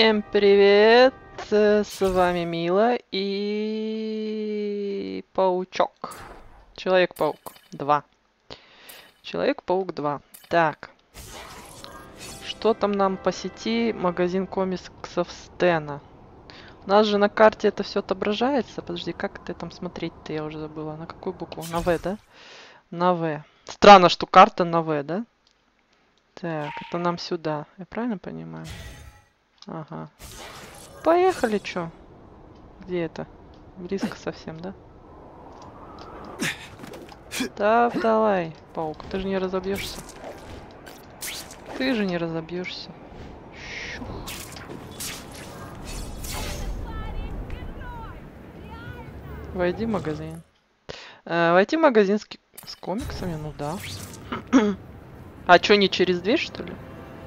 Всем привет! С вами Мила и Паучок. Человек-паук 2. Человек-паук 2. Так. Что там нам по сети? Магазин комиксов Стена. У нас же на карте это все отображается. Подожди, как это там смотреть-то? Я уже забыла. На какую букву? На В, да? На В. Странно, что карта на В, да? Так, это нам сюда. Я правильно понимаю? Ага. Поехали, чё? Где это? Близко совсем, да? Да, давай, паук. Ты же не разобьешься. Ты же не разобьешься. Войди в магазин. Войти в магазин с комиксами, ну да. А чё, не через дверь, что ли?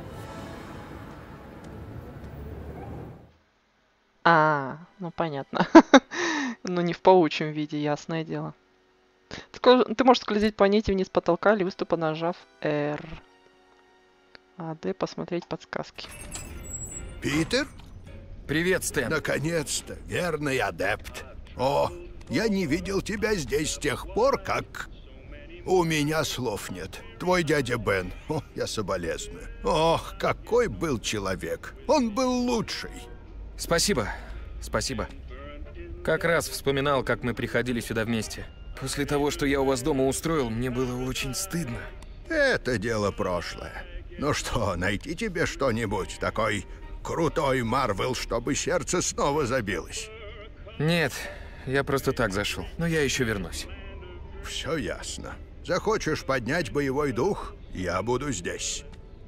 Ну понятно. Ну не в паучьем виде, ясное дело. Ты можешь скользить по нити вниз потолка или выступа, нажав R. А Д посмотреть подсказки. Питер? Привет, Стэн. Наконец-то, верный адепт. О, я не видел тебя здесь с тех пор, как... У меня слов нет. Твой дядя Бен. О, я соболезную. Ох, какой был человек. Он был лучший. Спасибо. Спасибо. Как раз вспоминал, как мы приходили сюда вместе. После того, что я у вас дома устроил, мне было очень стыдно. Это дело прошлое. Ну что, найти тебе что-нибудь? Такой крутой Марвел, чтобы сердце снова забилось? Нет, я просто так зашел. Но я еще вернусь. Все ясно. Захочешь поднять боевой дух? Я буду здесь.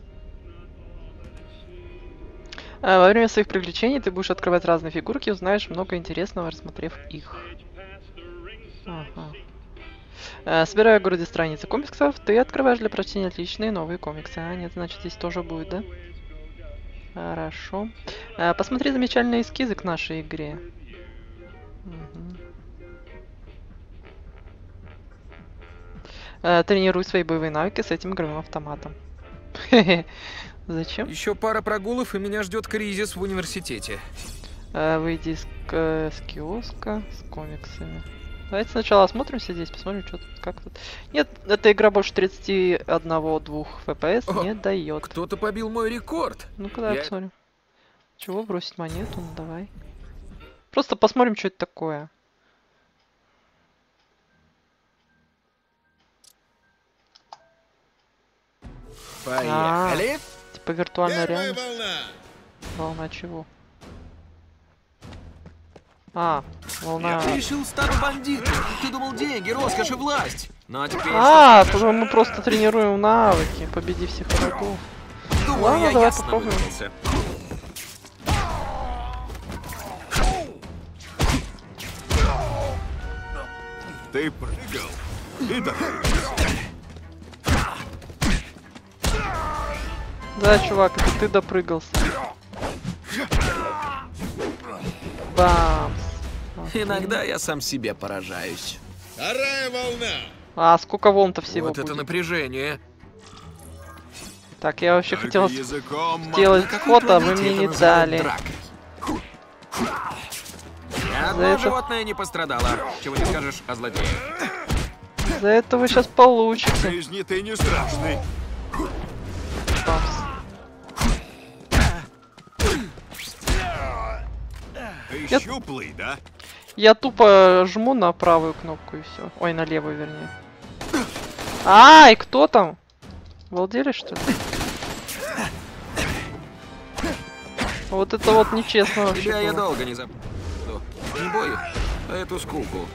Во время своих приключений ты будешь открывать разные фигурки и узнаешь много интересного, рассмотрев их. Ага. Собирая в городе страницы комиксов, ты открываешь для прочтения отличные новые комиксы. А, нет, значит здесь тоже будет, да? Хорошо. Посмотри замечательные эскизы к нашей игре. Угу. Тренируй свои боевые навыки с этим игровым автоматом. Зачем? Еще пара прогулов, и меня ждет кризис в университете. Выйди с киоска с комиксами. Давайте сначала осмотримся здесь, посмотрим, что тут, как тут. Нет, эта игра больше 31-2 FPS не дает. Кто-то побил мой рекорд. Ну-ка, давай посмотрим. Чего, бросить монету? Ну, давай. Просто посмотрим, что это такое. Поехали. Типа виртуальная реальность. Волна чего? Волна... Я решил старый бандит. Ты думал, деньги, роскошь и власть. Ну а теперь... Тогда мы просто тренируем навыки, победи всех врагов. Думаю, Ладно, я давай ясно попробуем. выразился. Ты прыгал. И да. Да, чувак, это ты допрыгался. Бамс. Иногда я сам себе поражаюсь. Вторая волна. Сколько волн-то всего Вот это будет? напряжение. Так, я вообще хотел языком. сделать На какой фото, а вы планете мне не это называют дали. дракой? Ни За одно это- животное не пострадало. Чего не скажешь о злодее. За это вы сейчас получите. жизни ты не страшный. Бамс. Ты щуплый, да? Я тупо жму на правую кнопку и все. Ой, на левую, вернее. И кто там? Обалдели, что ли? Вот это вот нечестно вообще Тебя я было. долго не забуду. Не бою, а эту скуку.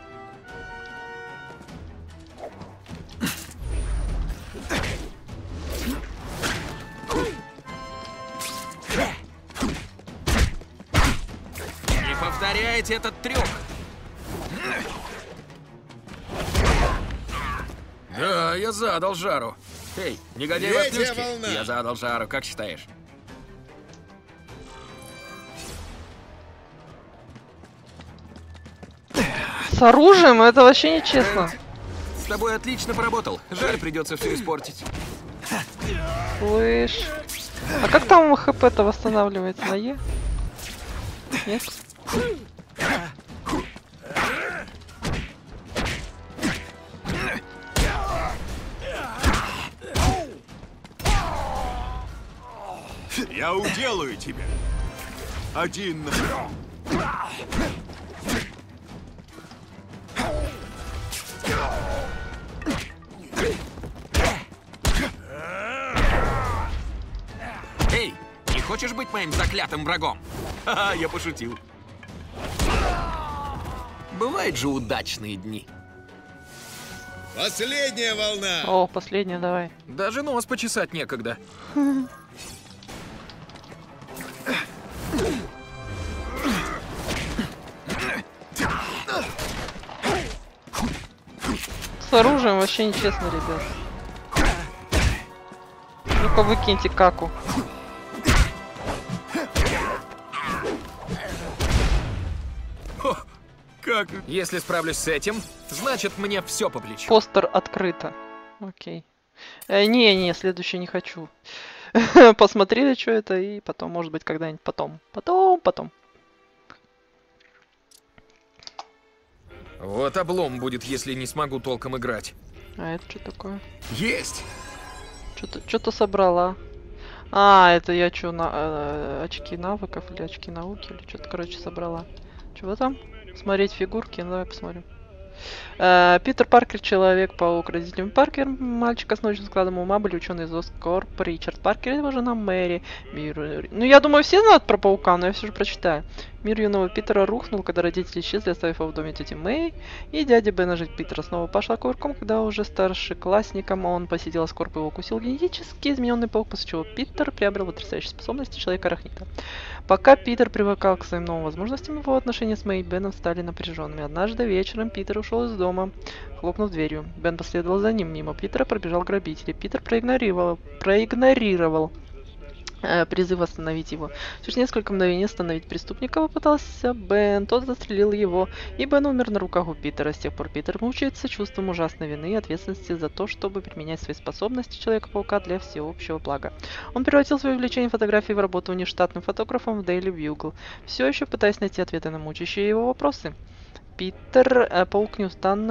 Не повторяйте этот трюк. Да, я задал жару. Эй, негодяй в Третья отключке. волна. Я задал жару, как считаешь? С оружием это вообще нечестно. С тобой отлично поработал. Жаль, придется все испортить. Слышь. А как там хп-то восстанавливается? На Е? Нет? Я уделаю тебя. Один. Эй, не хочешь быть моим заклятым врагом? Ха-ха, я пошутил. Бывают же удачные дни. Последняя волна. О, последняя, давай. Даже нос почесать некогда. С оружием вообще нечестно, ребят. Ну-ка выкиньте каку. Как? Если справлюсь с этим, значит мне все по плечу. Постер открыто. Окей. Не, следующий не хочу. Посмотрели, что это, и потом, может быть, когда-нибудь потом. Потом. Вот облом будет, если не смогу толком играть. А это что такое? Есть. Что-то собрала. А, это я что, очки навыков или очки науки, или что-то, короче, собрала. Чего там? Смотреть фигурки? Ну, давай посмотрим. Питер Паркер, Человек-паук, родителями Паркер, мальчика с научным складом ума, были ученые из Оскорб, Ричард Паркер, его жена Мэри. Ну, я думаю, все знают про паука, но я все же прочитаю. Мир юного Питера рухнул, когда родители исчезли, оставив его в доме тети Мэй, и дядя Бена жить Питера снова пошла кувырком, когда уже старшеклассником он посетил Оскорб и его укусил генетически измененный паук, после чего Питер приобрел потрясающие способности Человека-арахнида. Пока Питер привыкал к своим новым возможностям, его отношения с Мэй и Беном стали напряженными. Однажды вечером Питер ушел из дома, хлопнув дверью. Бен последовал за ним. Мимо Питера пробежал грабитель. Питер проигнорировал призыв остановить его. Через несколько мгновений остановить преступника попытался Бен. Тот застрелил его, и Бен умер на руках у Питера. С тех пор Питер мучается чувством ужасной вины и ответственности за то, чтобы применять свои способности Человека-паука для всеобщего блага. Он превратил свое увлечение фотографией в работу внештатным фотографом в Daily Bugle, все еще пытаясь найти ответы на мучающие его вопросы. Питер Паук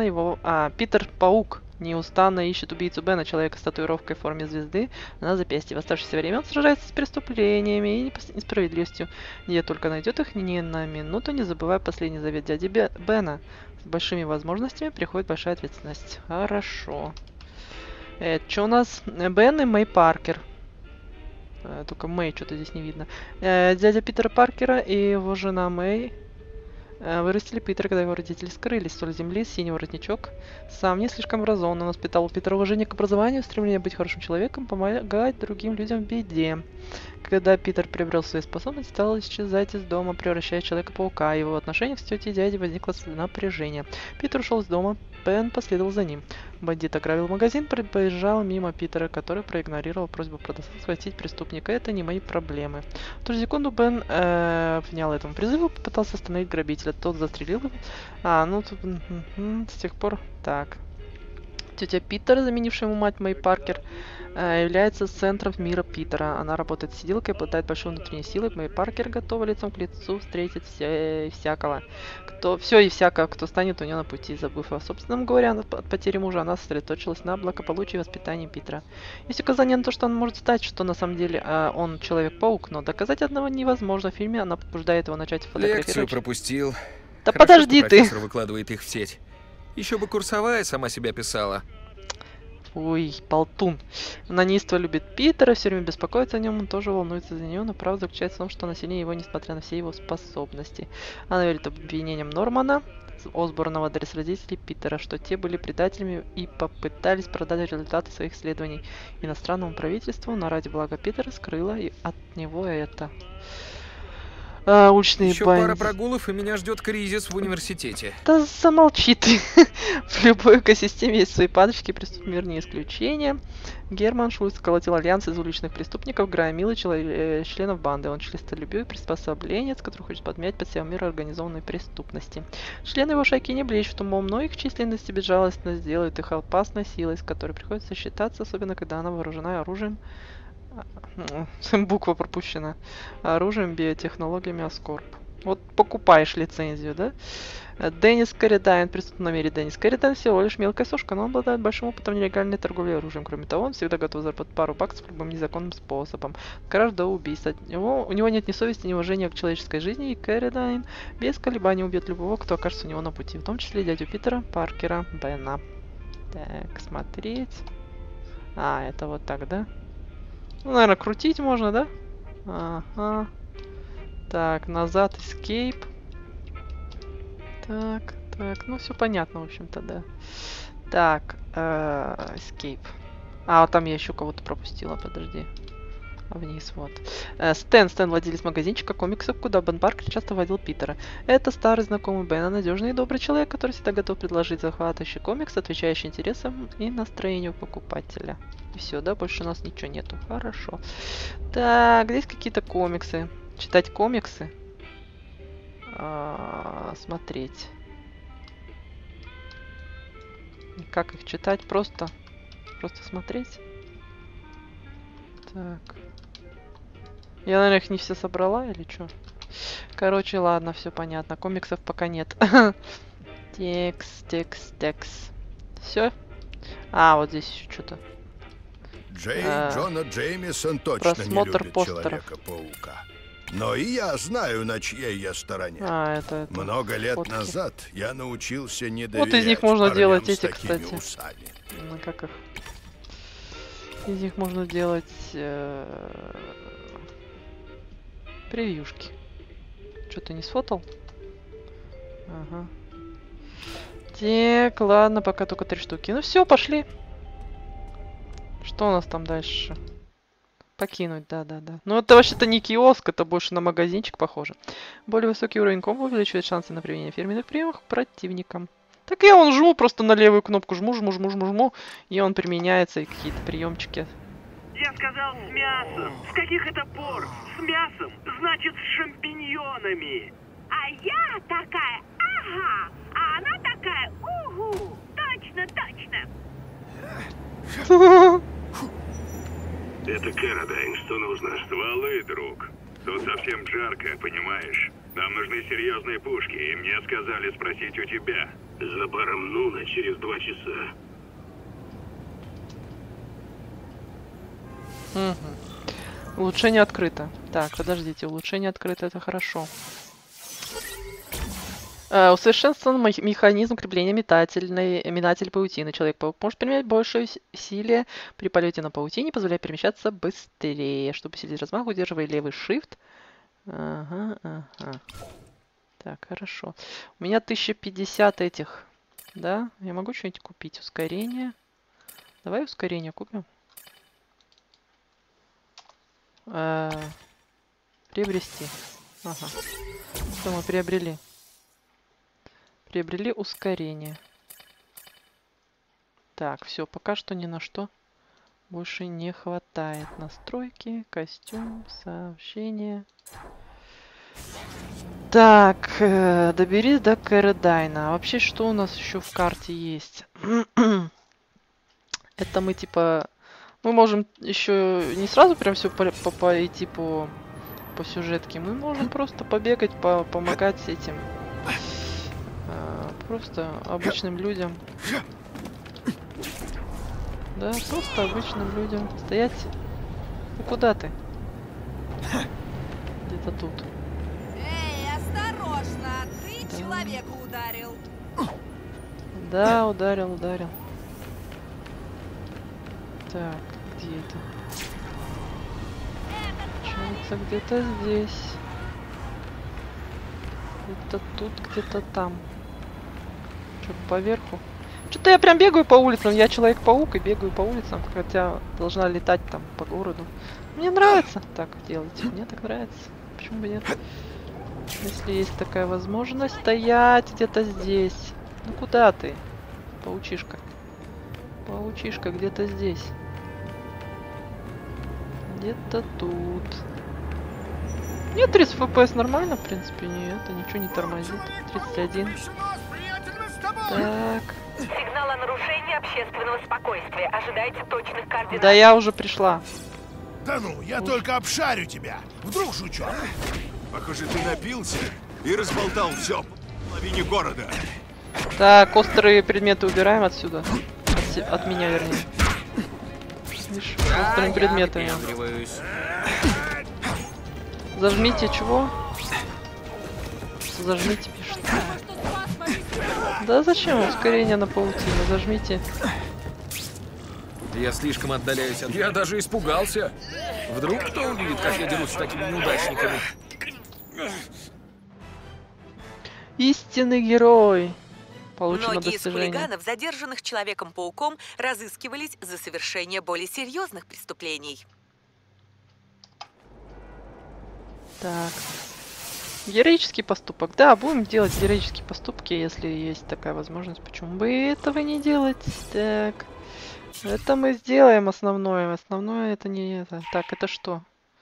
неустанно ищет убийцу Бена, человека с татуировкой в форме звезды на запястье. В оставшееся время он сражается с преступлениями и несправедливостью. Где только найдет их, ни на минуту не забывая последний завет дяди Бена. С большими возможностями приходит большая ответственность. Хорошо. Что у нас? Бен и Мэй Паркер. Только Мэй что-то здесь не видно. Дядя Питера Паркера и его жена Мэй вырастили Питера, когда его родители скрылись. Соль земли, синий воротничок. Сам не слишком образованный, он воспитал у Питера уважение к образованию, стремление быть хорошим человеком, помогать другим людям в беде. Когда Питер приобрел свои способности, стал исчезать из дома, превращая Человека-паука. В его отношениях с тетей и дядей возникло напряжение. Питер ушел из дома, Бен последовал за ним. Бандит ограбил магазин, проезжал мимо Питера, который проигнорировал просьбу продавца схватить преступника. Это не мои проблемы. В ту же секунду Бен внял этому призыву и попытался остановить грабителя. Тот застрелил его. Тут с тех пор так. Тетя Питера, заменившая ему мать Мэй Паркер, является центром мира Питера. Она работает сиделкой, обладает большой внутренней силой. Мэй Паркер готова лицом к лицу встретить всякого, кто станет у нее на пути. Забыв о собственном горе от потери мужа, она сосредоточилась на благополучии и воспитании Питера. Есть указание на то, что он может стать, что на самом деле он Человек-паук, но доказать одного невозможно. В фильме она побуждает его начать фотографировать. Лекцию пропустил. Да Хорошо, подожди что ты! профессор выкладывает их в сеть. Еще бы курсовая сама себя писала. Ой, болтун. Она неистово любит Питера, все время беспокоится о нем, он тоже волнуется за нее, но правда заключается в том, что она сильнее его, несмотря на все его способности. Она верит обвинениям Нормана, Осборна в адрес родителей Питера, что те были предателями и попытались продать результаты своих исследований иностранному правительству, но ради блага Питера скрыла от него это. Уличные Еще пара прогулов, и меня ждет кризис в университете. Да замолчи ты. В любой экосистеме есть свои падочки, преступный мир не исключение. Герман Шульц колотил альянс из уличных преступников, громил членов банды. Он честолюбивый приспособленец, который хочет подмять под себя мир организованной преступности. Члены его шайки не блещут, что, мол, но их численность и безжалостность сделают их опасной силой, с которой приходится считаться, особенно когда она вооружена оружием Буква пропущена. Оружием, биотехнологиями, Аскорб. Вот покупаешь лицензию, да? Деннис Корридайн, преступный намерен. Деннис Корридайн всего лишь мелкая сошка, но он обладает большим опытом нелегальной торговли оружием. Кроме того, он всегда готов заработать пару баксов любым незаконным способом. Краж до убийства. У него нет ни совести, ни уважения к человеческой жизни, и Корридайн без колебаний убьет любого, кто окажется у него на пути. В том числе дядю Питера, Паркера, Бена. Так, смотреть. А, это вот так, да? Ну, наверное, крутить можно, да? Ага. Так, назад, escape. Так, ну все понятно, в общем-то, да. Так, escape. А, вот там я еще кого-то пропустила, подожди. Вниз, вот. Стэн, владелец магазинчика комиксов, куда Бен Паркер часто водил Питера. Это старый знакомый Бена, надежный и добрый человек, который всегда готов предложить захватывающий комикс, отвечающий интересам и настроению покупателя. И все, да, больше у нас ничего нету. Хорошо. Так, здесь какие-то комиксы. Читать комиксы. Смотреть. Как их читать? Просто смотреть. Так. Я, наверное, их не все собрала или что? Короче, ладно, все понятно. Комиксов пока нет. Текст. Все? А, вот здесь еще что-то. Джона Джеймисон точно не просмотр любит постеров. Человека-паука. Но и я знаю, на чьей я стороне. Это Много лет фотки. назад я научился не доверять Вот из них можно парням делать с эти, такими кстати. усами. Ну, как их? Из них можно делать превьюшки. Что, ты не сфотал? Ага. Так, ладно, пока только 3 штуки. Ну все, пошли. Что у нас там дальше? Покинуть, да. Ну это вообще-то не киоск, это больше на магазинчик похоже. Более высокий уровень комбо увеличивает шансы на применение фирменных приемов к противникам. Так я вон жму просто на левую кнопку, жму, и он применяется, и какие-то приемчики. Я сказал с мясом. С каких это пор? С мясом, значит с шампиньонами. А я такая, ага, а она такая, угу, точно. Это Кэрридайн, что нужно? Стволы, друг. Тут совсем жарко, понимаешь? Нам нужны серьезные пушки, и мне сказали спросить у тебя. За баром Нуна через 2 часа. Угу. Улучшение открыто. Так, подождите, улучшение открыто, это хорошо. Усовершенствован механизм крепления метатель паутины. Человек-паук может применять большее усилие при полете на паутине, позволяя перемещаться быстрее. Чтобы усилить размах, удерживая левый shift. Ага. Так, хорошо. У меня 1050 этих. Да? Я могу что-нибудь купить? Ускорение. Давай ускорение купим. Приобрести. Ага. Что мы приобрели? Приобрели ускорение. Так, все, пока что ни на что больше не хватает. Настройки, костюм, сообщение. Так, доберись до Кэрридайна. А вообще, что у нас еще в карте есть? Это мы типа... Мы можем еще не сразу прям все идти по сюжетке. Мы можем просто побегать, помогать этим. Просто обычным людям. Да, просто обычным людям. Стоять. Ну куда ты? Где-то тут. Эй, осторожно, ты человека ударил. Да, ударил. Так, где это? Получается, где-то здесь. Где-то тут, где-то там. Что, поверху? Что-то я прям бегаю по улицам. Я Человек-паук и бегаю по улицам, хотя должна летать там по городу. Мне нравится так делать. Мне так нравится. Почему бы нет? Если есть такая возможность стоять где-то здесь. Ну куда ты? Паучишка. Паучишка где-то здесь. Где-то тут. Нет, 30 FPS нормально, в принципе, нет, это ничего не тормозит. 31. Так. Сигнал о нарушении общественного спокойствия. Ожидайте точных координат. Да я уже пришла. Да ну, я только обшарю тебя. Вдруг шучу. Похоже, ты напился и разболтал все в половине города. Так, острые предметы убираем отсюда. От меня, вернее. Видишь, острыми предметами. Зажмите чего? Зажмите, пишет. Да зачем ускорение на паутине? Зажмите. Я слишком отдаляюсь от... Я даже испугался. Вдруг кто увидит, как я дерусь с такими неудачниками? Истинный герой. Получено Многие из достижение. хулиганов, задержанных Человеком-пауком, разыскивались за совершение более серьезных преступлений. Так. Героический поступок. Да, будем делать героические поступки, если есть такая возможность. Почему бы этого не делать? Так. Это мы сделаем основное. Основное это не это. Так, это что?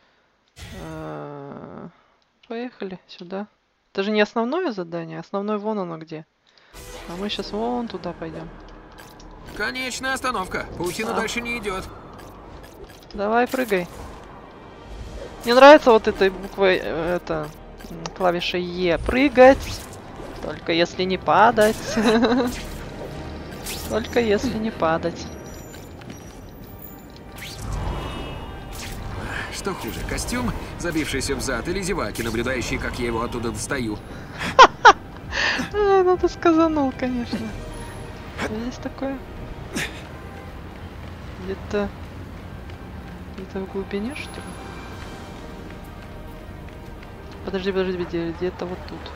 Поехали сюда. Это же не основное задание. Основное вон оно где. А мы сейчас вон туда пойдем. Конечная остановка. Паутина дальше не идет. Давай, прыгай. Мне нравится вот этой буквой, это, клавиша Е. Прыгать. Только если не падать. Только если не падать. Что хуже, костюм, забившийся в зад, или зеваки, наблюдающие, как я его оттуда достаю? Ну ты сказанул, конечно. Есть такое? Где-то в глубине, что ли? Подожди, где-то вот тут.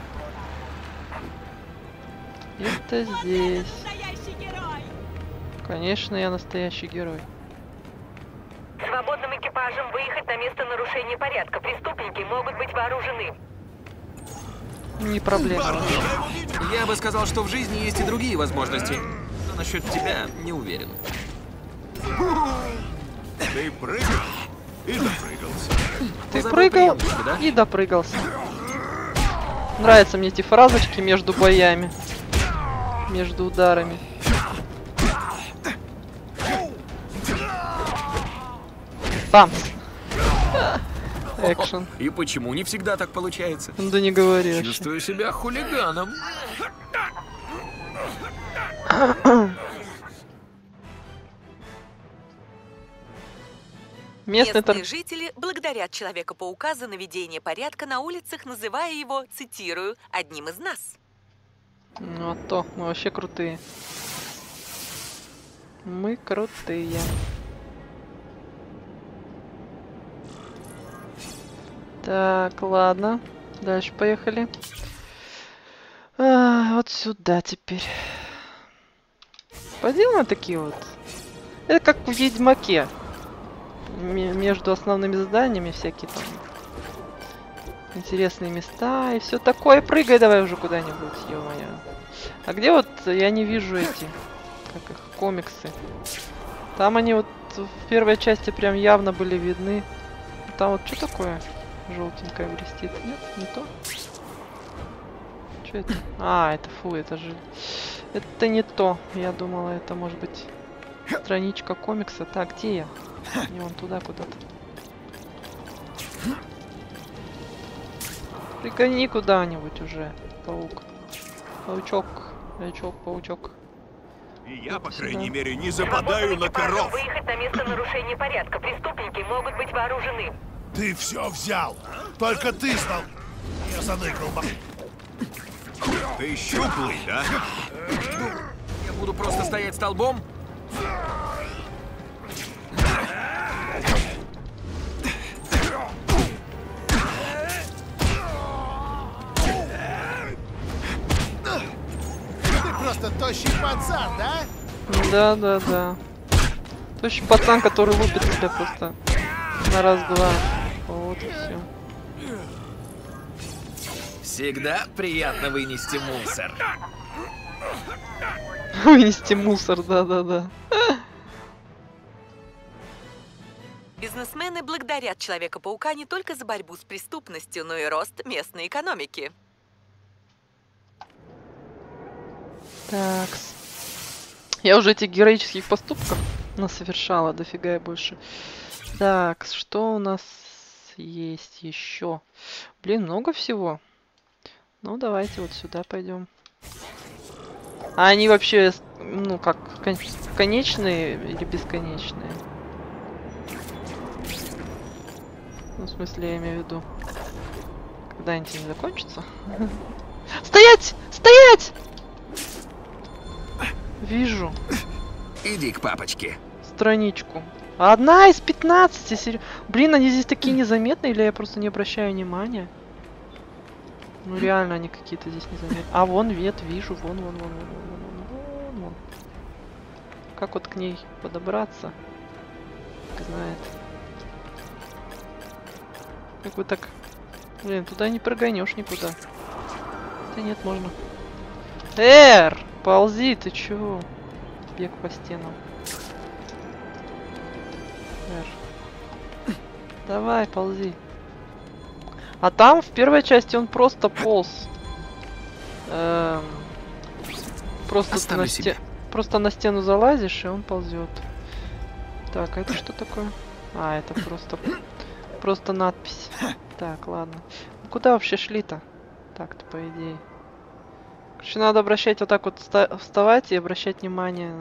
Это здесь. Конечно, я настоящий герой. Свободным экипажем выехать на место нарушения порядка. Преступники могут быть вооружены. Не проблема. Я бы сказал, что в жизни есть и другие возможности. Но насчет тебя не уверен. Ты прыгал и допрыгался. Ты прыгал и допрыгался. Нравятся мне эти фразочки между боями. Между ударами. Бамс. Экшен. И почему не всегда так получается? Да не говори вообще. Чувствую себя хулиганом. Местные жители благодарят Человека-паука за наведение порядка на улицах, называя его, цитирую, одним из нас. Ну а то, мы вообще крутые. Мы крутые. Так, ладно. Дальше поехали. Вот сюда теперь. Поделаем такие вот. Это как в Ведьмаке. Между основными заданиями всякие там интересные места и все такое. Прыгай давай уже куда-нибудь, ё-моё. А где вот я не вижу эти, как их, комиксы. Там они вот в первой части прям явно были видны. Там вот что такое? Желтенькое блестит. Нет, не то. Что это? А, это фу, это же... Это не то. Я думала, это может быть страничка комикса. Так, где я? Не вон туда куда-то. Пригони куда-нибудь уже, паук. Паучок. Паучок, паучок. И я, по крайней мере, не западаю на коров. Выехать на место нарушения порядка. Преступники могут быть вооружены. Ты все взял. Только ты стал. Я заныкал. Ты щуплый, да? Я буду просто стоять столбом? Ты просто тощий пацан, да? Да. Тощий пацан, который лупит тебя просто на раз-два. Вот и все. Всегда приятно вынести мусор. Вынести мусор, да. Бизнесмены благодарят Человека-паука не только за борьбу с преступностью, но и рост местной экономики. Так. Я уже этих героических поступков Насовершала дофига и больше. Так, что у нас есть еще? Блин, много всего. Ну, давайте вот сюда пойдем. А они вообще, ну, как, конечные или бесконечные? Ну, в смысле, я имею в виду. Когда-нибудь они закончатся? Стоять! Стоять! Вижу. Иди к папочке. Страничку. Одна из 15. Блин, они здесь такие незаметные, или я просто не обращаю внимания? Ну реально они какие-то здесь незаметные. А вон вет, вижу. Вон. Как вот к ней подобраться? Как знает. Как бы так... Блин, туда не прогонешь никуда. Хотя нет, можно. Ползи, ты чё? Бег по стенам. Давай, ползи. А там в первой части он просто полз. Просто на стену залазишь, и он ползет. Так, а это что такое? А, это просто надпись. Так, ладно. Куда вообще шли-то? Так-то, по идее. Короче, надо обращать вот так вот, вставать и обращать внимание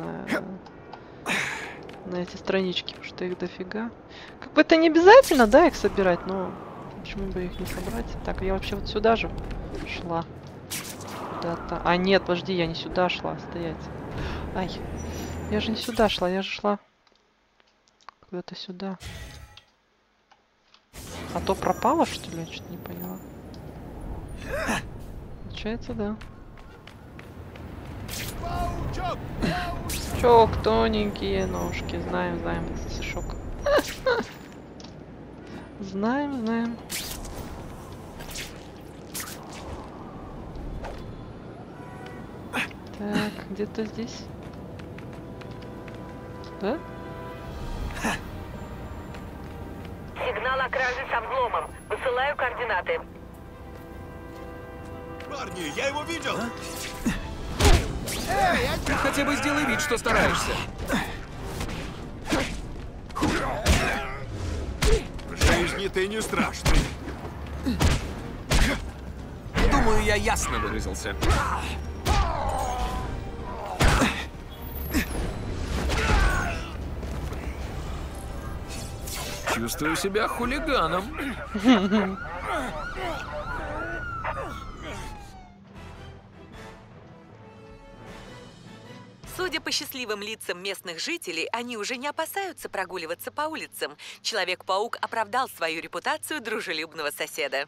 на эти странички, потому что их дофига. Как бы это не обязательно, да, их собирать, но почему бы их не собрать? Так, я вообще вот сюда же шла. Куда-то. А, нет, подожди, я не сюда шла, стоять. Ай, я же не сюда шла, я же шла куда-то сюда. А то пропало, что ли? Я что-то не поняла. Получается, да. Чок, тоненькие ножки. Знаем этот стишок. Знаем. Так, где-то здесь. Да? Сигнал о краже со взломом. Высылаю координаты. Парни, я его видел! Ты хотя бы сделай вид, что стараешься. В жизни ты не страшный. Думаю, я ясно выразился. Чувствую себя хулиганом. Судя по счастливым лицам местных жителей, они уже не опасаются прогуливаться по улицам. Человек-паук оправдал свою репутацию дружелюбного соседа.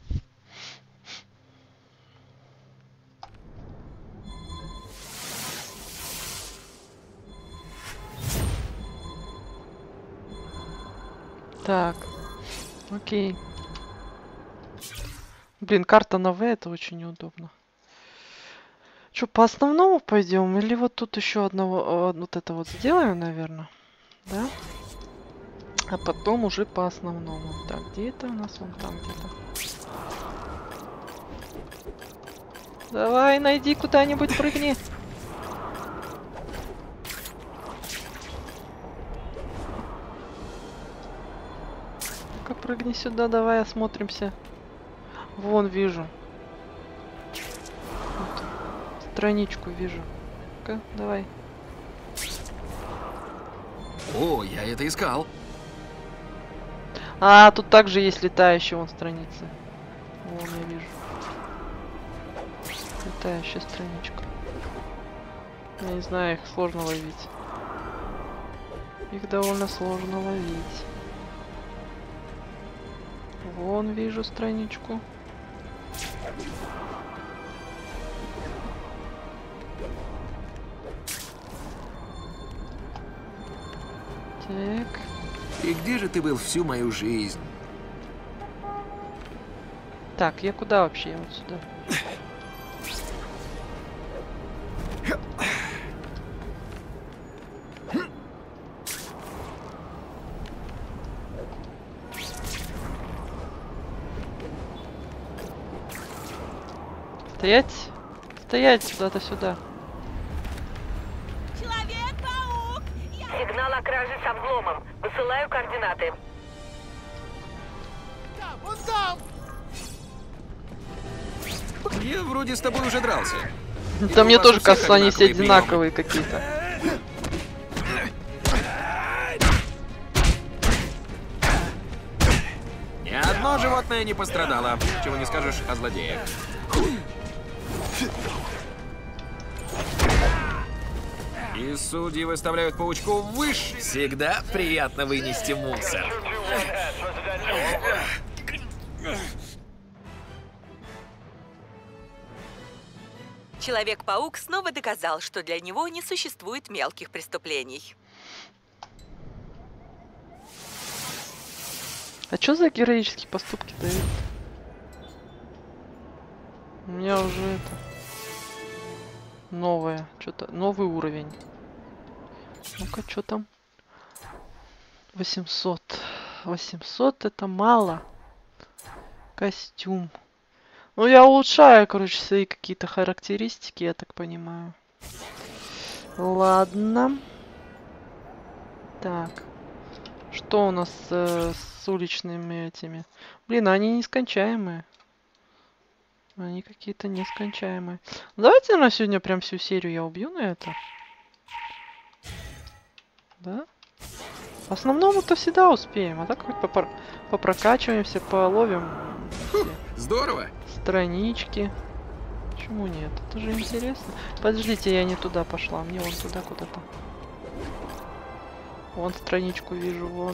Так, окей. Блин, карта на В, это очень неудобно. Что, по основному пойдем? Или вот тут еще одного, вот это вот сделаем, наверное? Да? А потом уже по основному. Так, где это у нас? Вон там где-то. Давай, найди куда-нибудь, прыгни. Ну-ка, прыгни сюда, давай осмотримся. Вон, вижу. Вот. Страничку вижу. Ну-ка, давай. О, я это искал. А, тут также есть летающие вон страницы. Вон, я вижу. Летающая страничка. Я не знаю, их сложно ловить. Их довольно сложно ловить. Вон вижу страничку. Так. И где же ты был всю мою жизнь? Так, я куда вообще? Я вот сюда. Стоять! Стоять куда-то сюда. Человек-паук! Сигнал о краже со взломом. Высылаю координаты. Я вроде с тобой уже дрался. Да мне у вас тоже у всех кажется, они все одинаковые одинаковые какие-то. Ни одно животное не пострадало. Чего не скажешь о злодеях. И судьи выставляют паучку выше. Всегда приятно вынести мусор. Человек-паук снова доказал, что для него не существует мелких преступлений. А что за героические поступки дают? У меня уже это... Новое. Что-то... Новый уровень. Ну-ка, что там? 800. 800 это мало. Костюм. Ну, я улучшаю, короче, свои какие-то характеристики, я так понимаю. Ладно. Так. Что у нас с уличными этими? Блин, они нескончаемые. Они какие-то нескончаемые. Давайте на сегодня прям всю серию я убью на это. Да? В основном-то всегда успеем. А так хоть попрокачиваемся, половим. Здорово. Странички. Почему нет? Это же интересно. Подождите, я не туда пошла. Мне вон туда куда-то. Вон страничку вижу. Вон.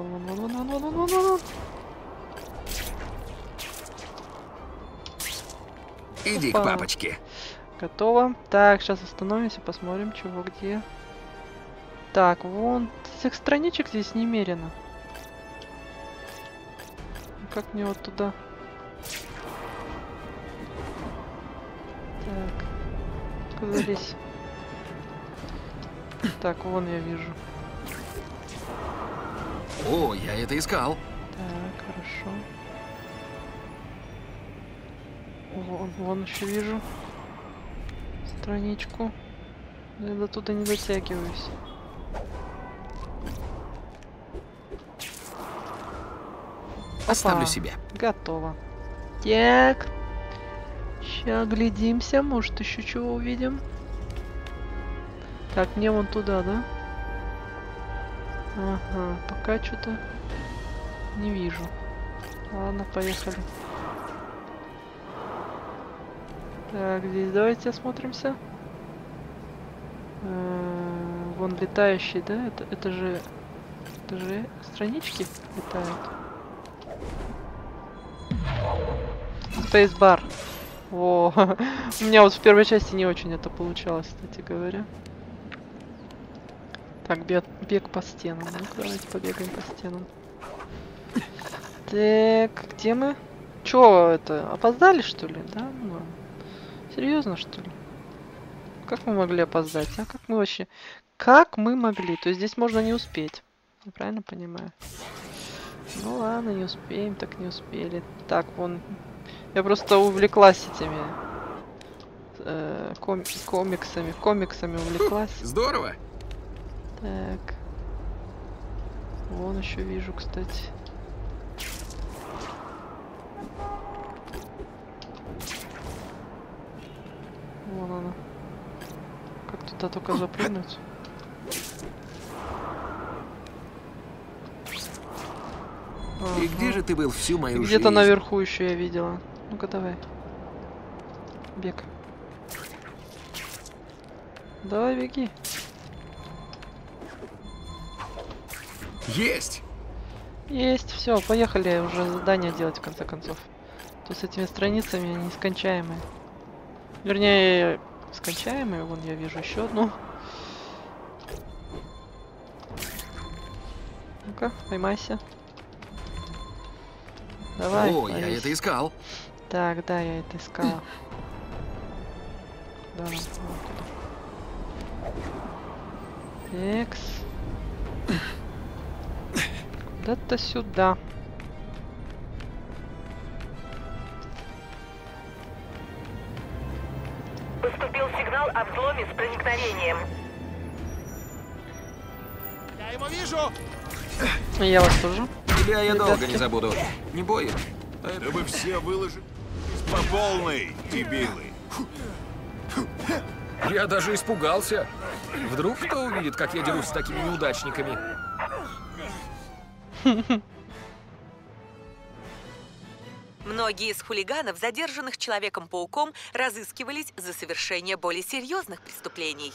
Иди Опа. к папочке. Готово. Так, сейчас остановимся, посмотрим, чего где. Так, вон. Этих страничек здесь немерено. Как мне вот туда? Так. Оказались. Так, вон я вижу. О, я это искал. Так, хорошо. Вон еще вижу страничку. Я до туда не дотягиваюсь. Оставлю Опа, себе. Готово. Так. Сейчас глядимся, может еще чего увидим. Так, мне вон туда, да? Ага, пока что-то не вижу. Ладно, поехали. Так, здесь давайте осмотримся. Вон летающий, да? Это же странички летают. Spacebar. О, у меня вот в первой части не очень это получалось, кстати говоря. Так, бег по стенам. Ну, давайте побегаем по стенам. Так, где мы? Чё это? Опоздали, что ли? Да? Ну, серьезно, что ли? Как мы могли опоздать? А как мы вообще... Как мы могли? То есть здесь можно не успеть. Я правильно понимаю? Ну ладно, не успеем, так не успели. Так, вон... Я просто увлеклась этими... комиксами увлеклась. Здорово. Так. Вон еще вижу, кстати. Вон она. Как туда только запрыгнуть? И где же ты был всю мою жизнь? Где-то наверху еще я видела. Ну-ка давай. Бег. Давай, беги. Есть! Есть, все, поехали уже задание делать в конце концов. То с этими страницами они нескончаемые. Вернее, скончаемые. Вон я вижу еще одну. Ну-ка, поймайся. Давай. О, ловись. я это искал. Так, да, я это искала. Да, вот туда. Экс. Куда-то сюда. Поступил сигнал о взломе с проникновением. Прямо вижу! Я вас тоже. Тебя я долго Ребятки. не забуду. Не бойся. Да вы все выложили по полной, дебилы. Я даже испугался. Вдруг кто увидит, как я дерусь с такими неудачниками? Многие из хулиганов, задержанных Человеком-пауком, разыскивались за совершение более серьезных преступлений.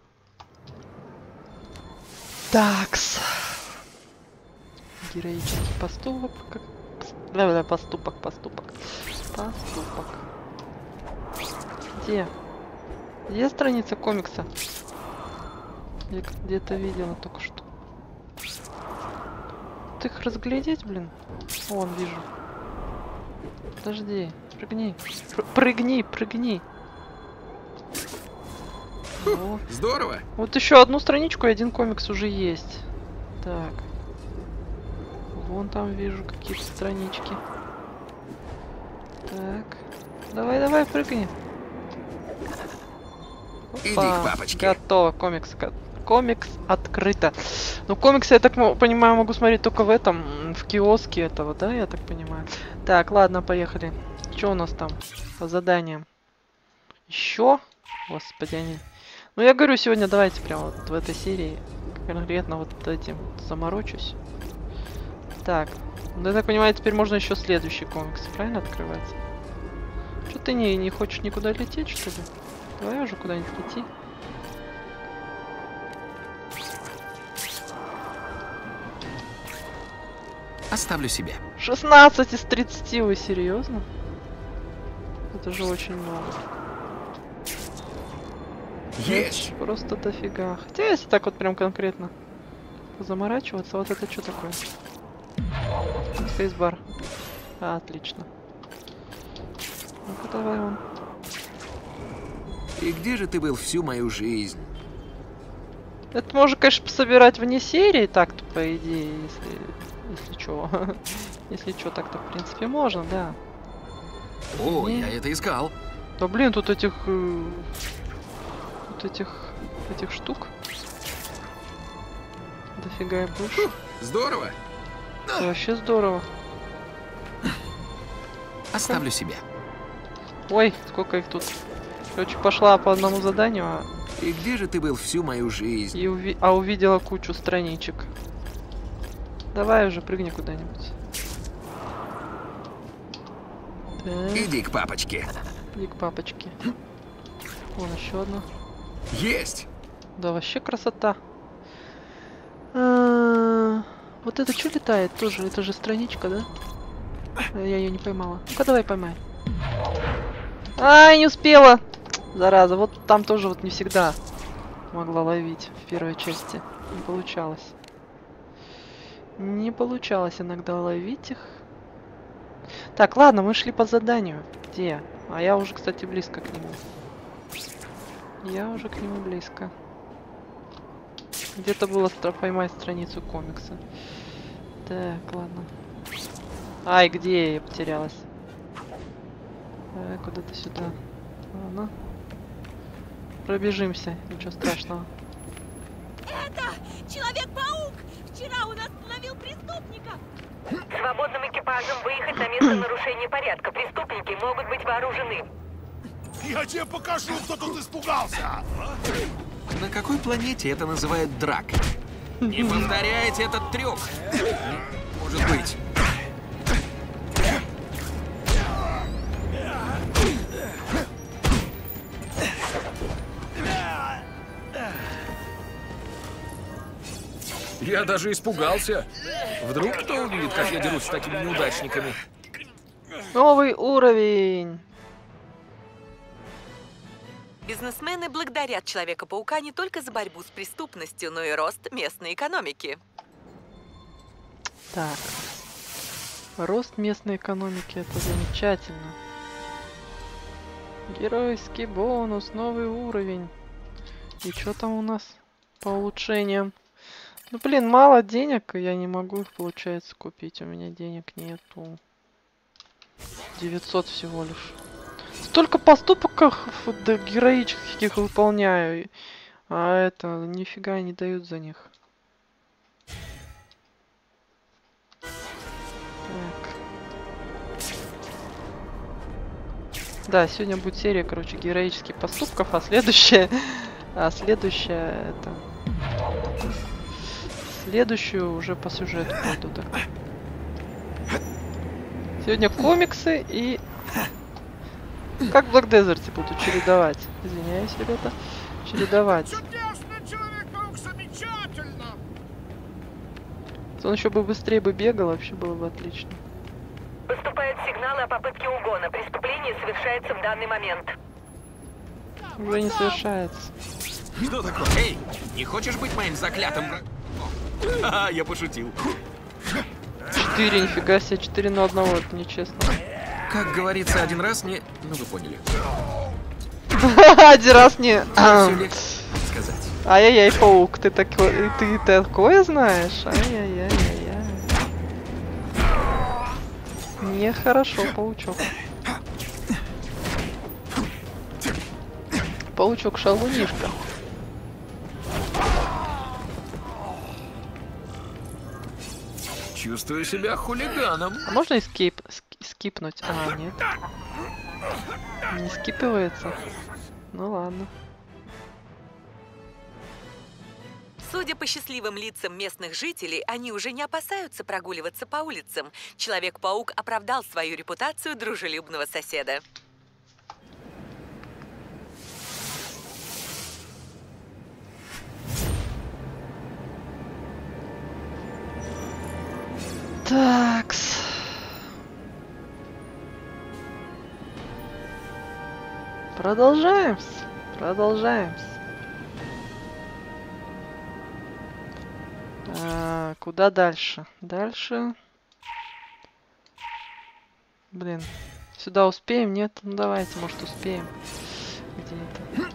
Такс. Героический поступок. Поступок. Где? Где страница комикса? Я где-то видела только что. Ты их разглядеть, блин? Вон, вижу. Подожди, прыгни. Прыгни. О. Здорово. Вот еще одну страничку и один комикс уже есть. Так. Вон там вижу какие-то странички. Так. Давай, прыгни. Иди к папочке. Готово, комикс открыто. Ну, комиксы, я так понимаю, могу смотреть только в этом, в киоске этого, да, я так понимаю. Так, ладно, поехали. Что у нас там по заданиям? Еще? Господи, они... Ну, я говорю, сегодня давайте прямо вот в этой серии конкретно вот этим заморочусь. Так, ну, я так понимаю, теперь можно еще следующий комикс, правильно, открывать? Что ты не хочешь никуда лететь, что ли? Давай уже куда-нибудь лети. Оставлю себе. 16 из 30, вы серьезно? Это же очень много. Есть! Это просто дофига. Хотя если так вот прям конкретно заморачиваться, вот это что такое? Спейсбар. Отлично. Ну-ка давай вон. И где же ты был всю мою жизнь? Это можно, конечно, собирать вне серии, так-то, по идее, если чё. Если чё, так-то, в принципе, можно, да. О, я это искал. Да блин, тут этих штук дофига и больше. Здорово. Это вообще здорово. Оставлю себе. Ой, сколько их тут. Короче, пошла по одному заданию, И где же ты был всю мою жизнь? увидела кучу страничек. Давай уже прыгни куда-нибудь. Так, Иди к папочке. иди к папочке. Вон еще одна. Есть! Да, вообще красота. Вот это что летает тоже? Это же страничка, да? Я ее не поймала. Ну-ка, давай поймай. Ай, не успела! Зараза, вот там тоже вот не всегда могла ловить в первой части. Не получалось. Не получалось иногда ловить их. Так, ладно, мы шли по заданию. Где? А я уже, кстати, близко к нему. Я уже к нему близко. Где-то было поймать страницу комикса. Так, ладно. Ай, где я потерялась? Куда-то сюда. Ладно. Пробежимся, ничего страшного. Это Человек-паук! Вчера у нас ловил преступника! Свободным экипажем выехать на место нарушения порядка. Преступники могут быть вооружены. Я тебе покажу, кто тут испугался! На какой планете это называют дракой? Не повторяйте этот трюк! Может быть. Я даже испугался. Вдруг кто увидит, как я дерусь с такими неудачниками? Новый уровень! Бизнесмены благодарят Человека-паука не только за борьбу с преступностью, но и рост местной экономики. Так. Рост местной экономики, это замечательно. Геройский бонус, новый уровень. И что там у нас по улучшениям? Ну, блин, мало денег, и я не могу их, получается, купить. У меня денег нету. 900 всего лишь. Столько поступков героических выполняю. А это, нифига не дают за них. Да, сегодня будет серия, короче, героических поступков, а следующая это... Следующую уже по сюжету пойду тогда. Сегодня комиксы и... Как в Black Desert буду чередовать. Извиняюсь, ребята. Чередовать. Если он еще бы быстрее бы бегал, вообще было бы отлично. Поступают сигналы о попытке угона. Преступление совершается в данный момент. Уже не совершается. Что такое? Эй, не хочешь быть моим заклятым врагом? Ха-ха, я пошутил. 4, нифига себе, 4 на 1, это нечестно. Как говорится, один раз не... Ну, вы поняли. Один раз не... Все легче сказать. Ай-яй-яй, паук, ты такое знаешь? Ай-яй-яй-яй-яй. Нехорошо, паучок. Паучок шалунишка. Чувствую себя хулиганом. А можно скипнуть? А, нет. Не скипывается. Ну ладно. Судя по счастливым лицам местных жителей, они уже не опасаются прогуливаться по улицам. Человек-паук оправдал свою репутацию дружелюбного соседа. Такс. Продолжаем. Куда дальше? Дальше. Блин. Сюда успеем? Нет? Ну давайте, может, успеем. Где это?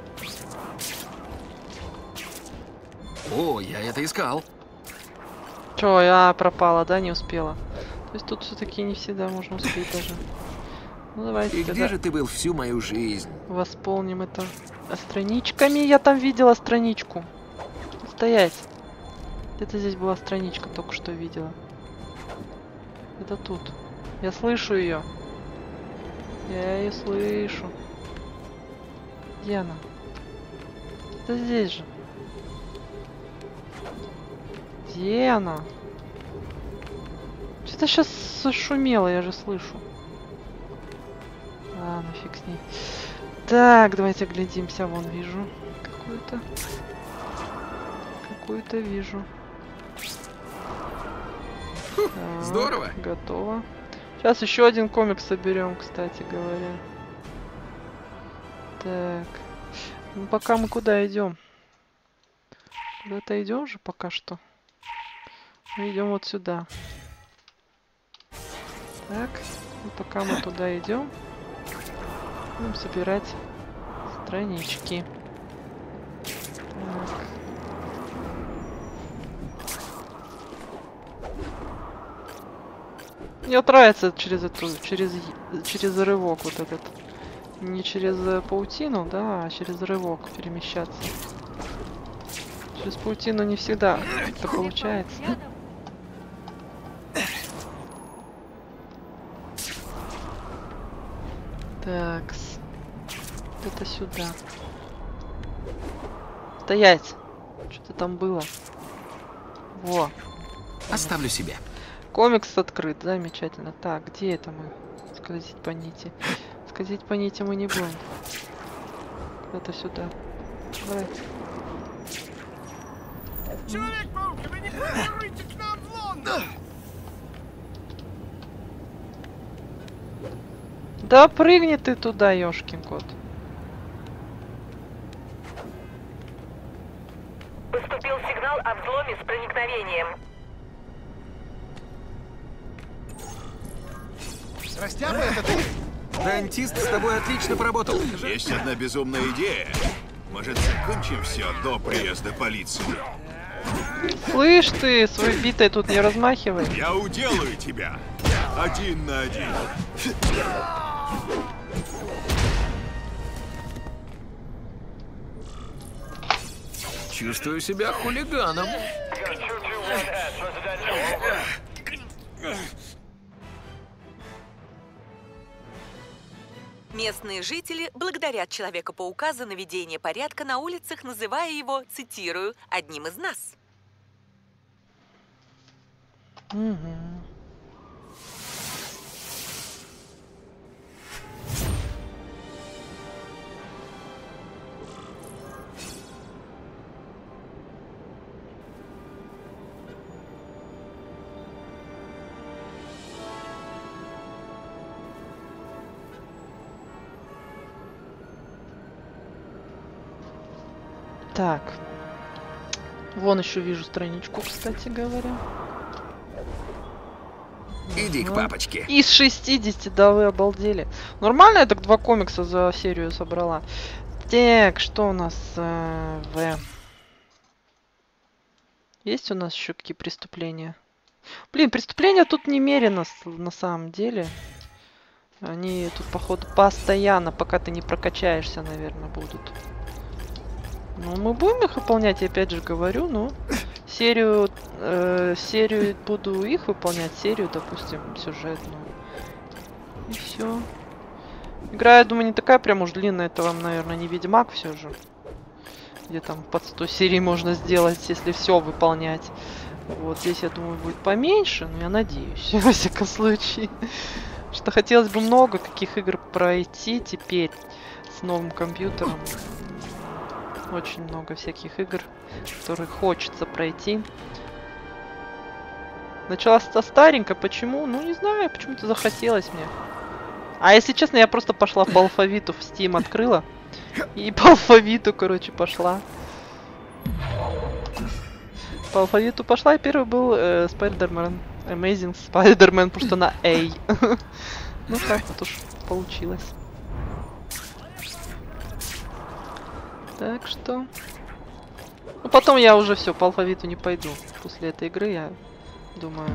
О, я это искал. Чё, я пропала, да? Не успела. То есть тут все-таки не всегда можно успеть даже. Ну давайте. И где же ты был всю мою жизнь? Восполним это страничками. Я там видела страничку. Стоять. Где-то здесь была страничка, только что видела. Это тут. Я слышу ее. Я ее слышу. Где она? Это здесь же. Где она? Что-то сейчас шумело, я же слышу. А, нафиг с ней. Так, давайте глядимся. Вон вижу. Какую-то вижу. Так, здорово. Готово. Сейчас еще один комик соберем, кстати говоря. Так. Ну пока мы куда идем? Куда-то идем же пока что. Мы идем вот сюда. Так. И пока мы туда идем, будем собирать странички. Так. Мне нравится через рывок вот этот. Не через паутину, да, а через рывок перемещаться. Через паутину не всегда это получается. Так, это сюда. Стоять! Что-то там было. Во. Оставлю себе. Комикс открыт, замечательно. Так, где это мы? Скользить по нити. Скользить по нити мы не будем. Куда-то сюда. Давай. Человек-паук, вы не планируете к нам в Лондон? Да прыгни ты туда, ёшкин кот. Поступил сигнал о взломе с проникновением. Растяпа, это ты? Дантист с тобой отлично поработал. Есть одна безумная идея. Может, закончим все до приезда полиции? Слышь ты, свой битой тут не размахивай. Я уделаю тебя. 1 на 1. Чувствую себя хулиганом. Местные жители благодарят Человека-паука за наведение порядка на улицах, называя его, цитирую, «одним из нас». Так. Вон еще вижу страничку, кстати говоря. Иди к папочке. Из 60, да вы обалдели. Нормально я так 2 комикса за серию собрала. Так, что у нас Есть у нас еще какие преступления? Блин, преступления тут немерено на самом деле. Они тут, походу, постоянно, пока ты не прокачаешься, наверное, будут. Ну, мы будем их выполнять, я опять же говорю, ну, серию буду их выполнять, серию, допустим, сюжетную. И все. Игра, я думаю, не такая прям уж длинная, это вам, наверное, не Ведьмак все же. Где там под 100 серий можно сделать, если все выполнять. Вот здесь, я думаю, будет поменьше, но я надеюсь, во всяком случае. Что хотелось бы много каких игр пройти теперь с новым компьютером. Очень много всяких игр, которые хочется пройти. Начала со старенько. Почему? Ну, не знаю, почему-то захотелось мне. А если честно, я просто пошла по алфавиту, в Steam открыла. И по алфавиту, короче, пошла. По алфавиту пошла, и первый был Spider-Man. Amazing Spider-Man, потому что на A. Ну, так вот уж получилось. Так что... Ну, потом я уже все, по алфавиту не пойду. После этой игры, я думаю...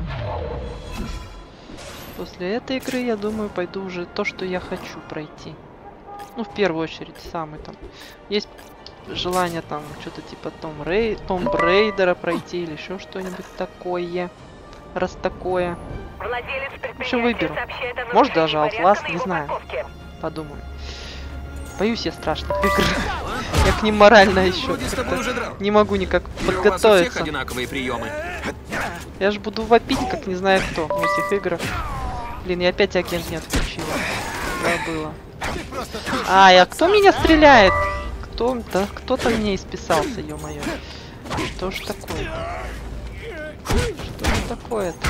После этой игры, я думаю, пойду уже то, что я хочу пройти. Ну, в первую очередь, самый там... Есть желание там, что-то типа Том Рейдера пройти или еще что-нибудь такое. Раз такое. В общем, выберу. Может, даже Outlast, не знаю. Подумаю. Боюсь я страшных игр. Я к ним морально еще не могу никак подготовиться. Одинаковые приемы. Я же буду вопить, как не знаю кто в этих играх. Блин, я опять агент не отключила. Забыла. Ай, а кто меня стреляет? Кто? Да кто-то мне исписался, ё-моё. Что ж такое-то? Что же такое-то?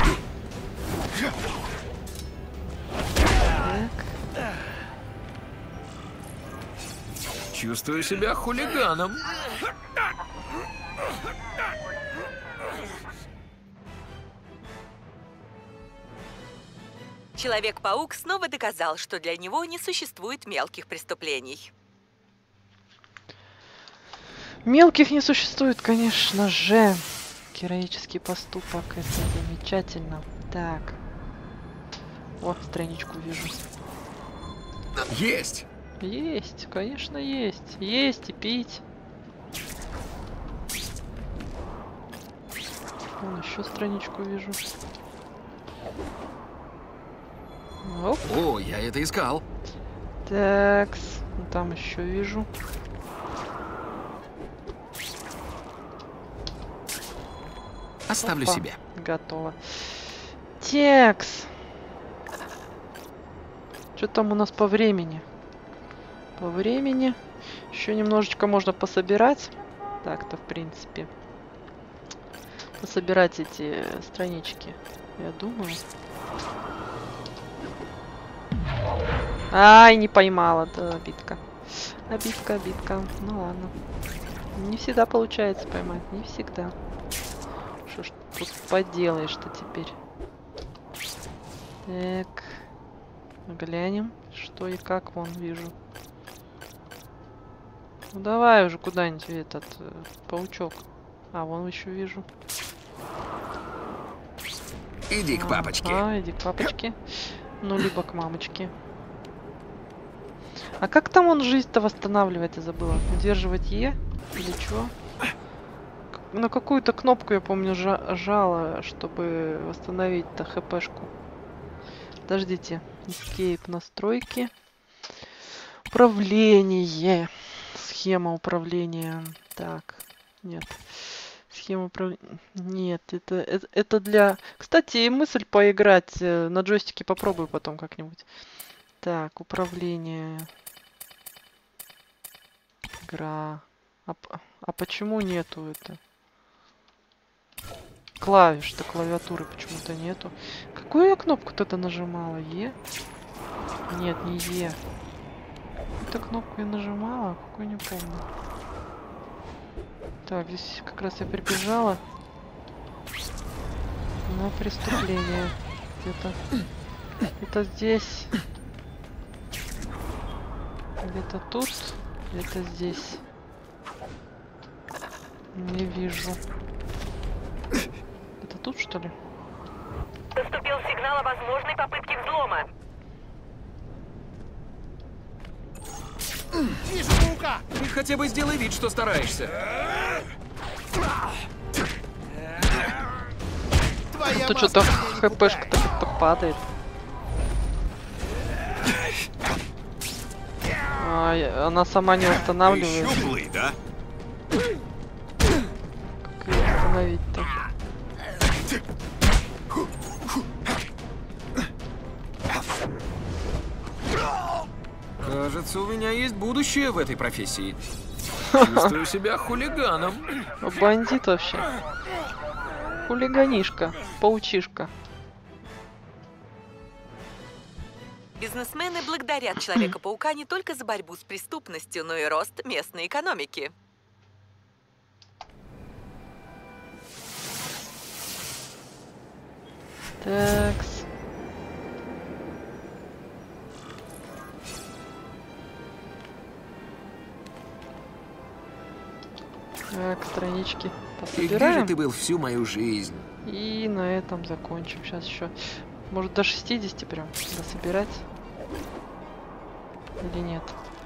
Так. Чувствую себя хулиганом. Человек-паук снова доказал, что для него не существует мелких преступлений. Мелких не существует, конечно же. Героический поступок, это замечательно. Так. Вот страничку вижу. Есть! Есть, конечно, есть. Есть и пить. Вон еще страничку вижу. Оп. О, я это искал. Так, там еще вижу. Оставлю Опа, себе. Готово. Текс. Что там у нас по времени? По времени. Еще немножечко можно пособирать. Так-то, в принципе. Пособирать эти странички. Я думаю. Ай, не поймала. Да, обидка. Обидка. Ну ладно. Не всегда получается поймать. Не всегда. Что ж тут поделаешь-то теперь? Так. Глянем, что и как вон вижу. Ну давай уже куда-нибудь этот паучок. А, вон еще вижу. Иди к папочке. Иди к папочке. Ну, либо к мамочке. А как там он жизнь-то восстанавливает, я забыла. Удерживать Е? Или что? На какую-то кнопку, я помню, жала, чтобы восстановить-то хпшку. Подождите. Escape настройки. Управление. Схема управления. Так, нет. Схема управления. Нет, это для... Кстати, мысль поиграть на джойстике попробую потом как-нибудь. Так, управление. Игра. А почему нету это? Клавиш-то, клавиатуры почему-то нету. Какую я кнопку тогда нажимала? Е? Нет, не Е. Эту кнопку я нажимала, какую не помню. Так, здесь как раз я прибежала на преступление. Где-то. Это здесь. Где-то тут. Где-то здесь. Не вижу. Это тут, что ли? Поступил сигнал о возможной попытке взлома. Ты хотя бы сделай вид, что стараешься. Тут что-то хпшка-то как-то падает. Она сама не восстанавливается. Щуплый, да? Как ее остановить-то? Кажется, у меня есть будущее в этой профессии. Чувствую себя хулиганом. Бандит вообще. Хулиганишка. Паучишка. Бизнесмены благодарят Человека-паука не только за борьбу с преступностью, но и рост местной экономики. Такс. Так, странички И где же пособираем. ты был всю мою жизнь? И на этом закончим. Сейчас еще. Может до 60 прям дособирать? Или нет?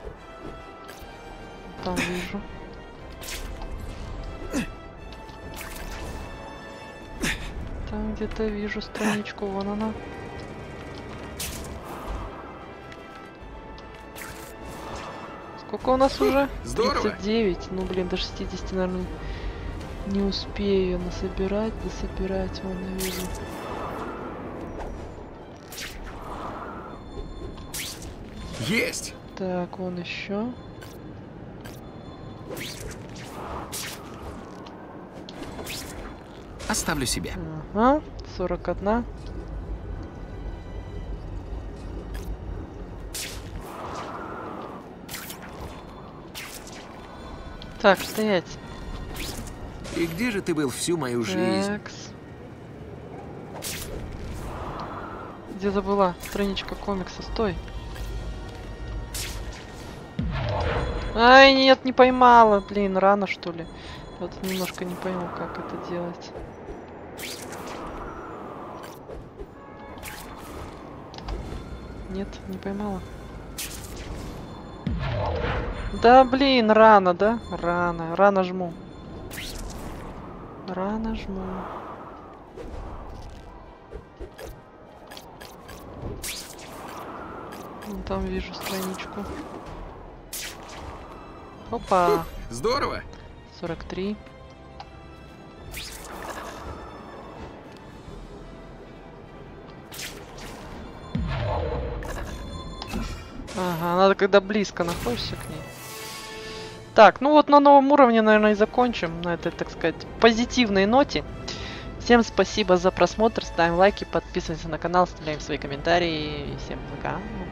Там вижу. Там где-то вижу страничку. Вон она. Сколько у нас уже? Здорово. 39. Ну, блин, до 60, наверное, не успею насобирать, дособирать. Вон, я вижу. Есть! Так, вон еще. Оставлю себе. Ага, 41. Так, стоять. И где же ты был всю мою жизнь? Такс. Где-то была страничка комикса. Стой. Ай, нет, не поймала. Блин, рано что ли. Вот немножко не пойму, как это делать. Нет, не поймала. Да, блин, рано, да? Рано. Рано жму. Рано жму. Вон там вижу страничку. Опа. Здорово. 43. Ага, надо когда близко находишься к ней. Так, ну вот на новом уровне, наверное, и закончим на этой, так сказать, позитивной ноте. Всем спасибо за просмотр, ставим лайки, подписываемся на канал, оставляем свои комментарии. Всем пока.